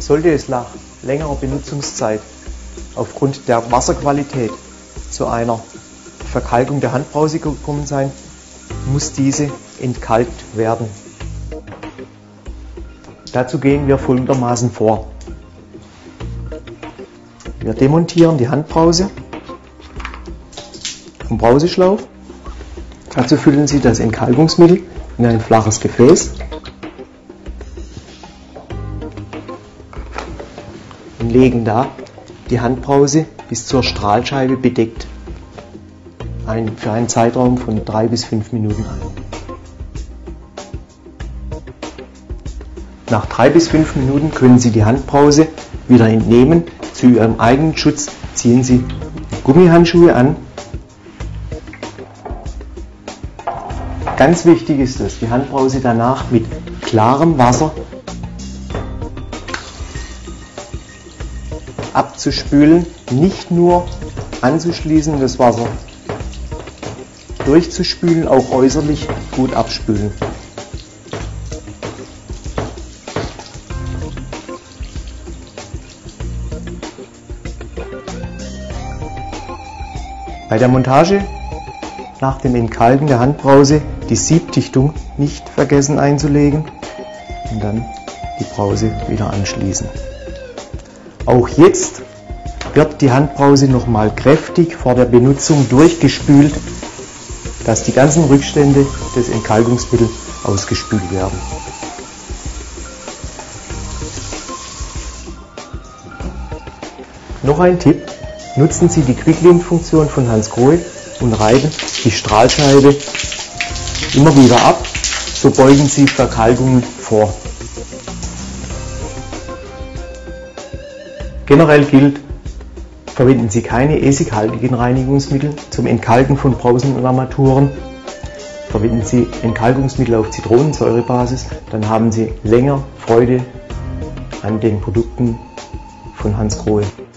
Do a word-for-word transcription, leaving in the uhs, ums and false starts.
Sollte es nach längerer Benutzungszeit aufgrund der Wasserqualität zu einer Verkalkung der Handbrause gekommen sein, muss diese entkalkt werden. Dazu gehen wir folgendermaßen vor. Wir demontieren die Handbrause vom Brauseschlauch. Dazu füllen Sie das Entkalkungsmittel in ein flaches Gefäß und legen da die Handbrause bis zur Strahlscheibe bedeckt ein, für einen Zeitraum von drei bis fünf Minuten ein. Nach drei bis fünf Minuten können Sie die Handbrause wieder entnehmen. Zu Ihrem eigenen Schutz ziehen Sie Gummihandschuhe an. Ganz wichtig ist es, die Handbrause danach mit klarem Wasser abzuspülen, nicht nur anzuschließen, das Wasser durchzuspülen, auch äußerlich gut abspülen. Bei der Montage nach dem Entkalken der Handbrause die Siebdichtung nicht vergessen einzulegen und dann die Brause wieder anschließen. Auch jetzt wird die Handbrause nochmal kräftig vor der Benutzung durchgespült, dass die ganzen Rückstände des Entkalkungsmittels ausgespült werden. Noch ein Tipp: Nutzen Sie die Quick-Link-Funktion von Hansgrohe und reiben die Strahlscheibe immer wieder ab, so beugen Sie Verkalkungen vor. Generell gilt, verwenden Sie keine essighaltigen Reinigungsmittel zum Entkalken von Brausen und Armaturen. Verwenden Sie Entkalkungsmittel auf Zitronensäurebasis, dann haben Sie länger Freude an den Produkten von Hansgrohe.